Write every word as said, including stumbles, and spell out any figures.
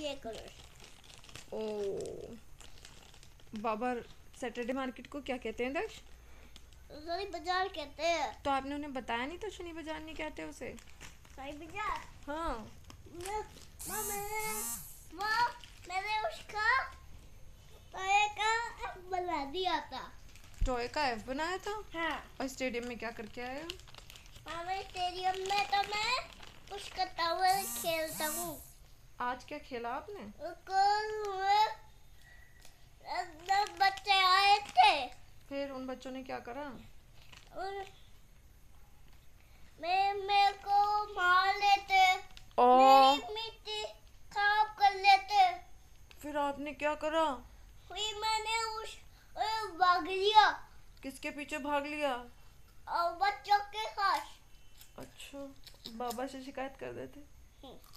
ये कलर। ओ बाबा सैटरडे मार्केट को क्या कहते हैं दक्ष? शनि बाजार कहते हैं। तो आपने उन्हें बताया नहीं था शनि बाजार नहीं कहते उसे? शनि बाजार? हाँ। माँ मैंने माँ मैंने उसका टॉय का एफ बना दिया था। टॉय का एफ बनाया था? हाँ। और स्टेडियम में क्या करके आए हो? हाँ मैं स्टेडियम में तो मैं उसका टावर खेलता हूँ। आज क्या खेला आपने? दस बच्चे आए थे। फिर उन बच्चों ने क्या करा? और मैं मेरे को मार लेते, ओ मेरी मिट्टी खराब कर लेते। फिर आपने क्या करा? फिर मैंने उस भाग लिया। किसके पीछे भाग लिया? और बच्चों के साथ। अच्छा बाबा से शिकायत कर देते।